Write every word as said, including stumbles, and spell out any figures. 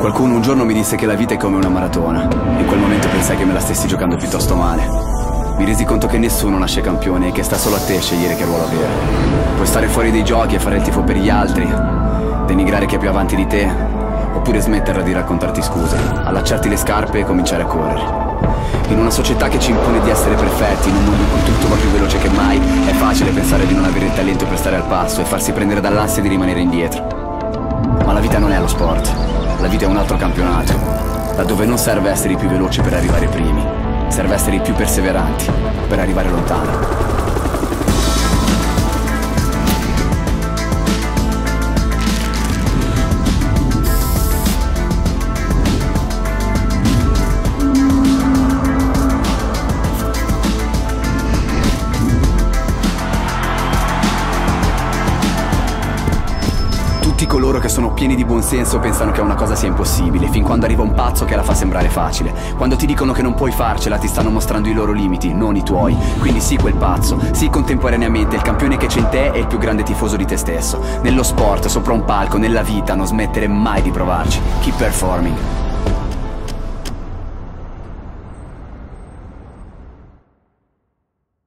Qualcuno un giorno mi disse che la vita è come una maratona. In quel momento pensai che me la stessi giocando piuttosto male. Mi resi conto che nessuno nasce campione e che sta solo a te scegliere che ruolo avere. Puoi stare fuori dai giochi e fare il tifo per gli altri, denigrare chi è più avanti di te, oppure smetterla di raccontarti scuse, allacciarti le scarpe e cominciare a correre. In una società che ci impone di essere perfetti, in un mondo in cui tutto va più veloce che mai, è facile pensare di non avere il talento per stare al passo e farsi prendere dall'ansia di rimanere indietro. Ma la vita non è lo sport, la vita è un altro campionato, laddove non serve essere i più veloci per arrivare primi, serve essere i più perseveranti per arrivare lontano. Tutti coloro che sono pieni di buonsenso pensano che una cosa sia impossibile, fin quando arriva un pazzo che la fa sembrare facile. Quando ti dicono che non puoi farcela, ti stanno mostrando i loro limiti, non i tuoi. Quindi sii quel pazzo, sii contemporaneamente il campione che c'è in te e il più grande tifoso di te stesso. Nello sport, sopra un palco, nella vita, non smettere mai di provarci. Keep performing.